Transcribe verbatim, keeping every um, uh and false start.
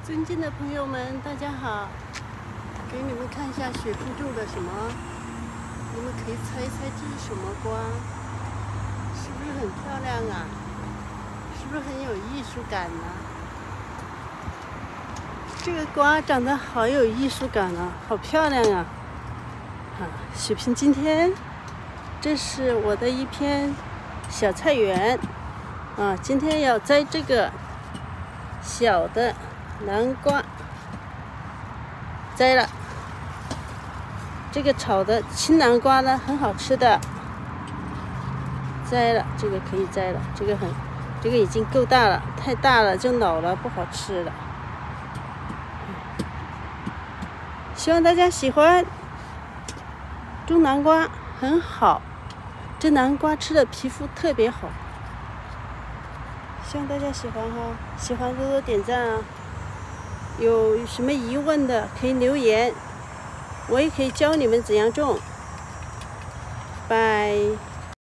尊敬的朋友们，大家好！给你们看一下雪兔种的什么，你们可以猜一猜这是什么瓜，是不是很漂亮啊？是不是很有艺术感呢？这个瓜长得好有艺术感啊，好漂亮啊！啊，雪萍今天，这是我的一片小菜园啊，今天要摘这个小的南瓜，摘了。这个炒的青南瓜呢，很好吃的，摘了，这个可以摘了，这个很，这个已经够大了，太大了就老了，不好吃了。希望大家喜欢，种南瓜很好，这南瓜吃的皮肤特别好。希望大家喜欢哈，喜欢多多点赞啊！有什么疑问的可以留言，我也可以教你们怎样种。拜。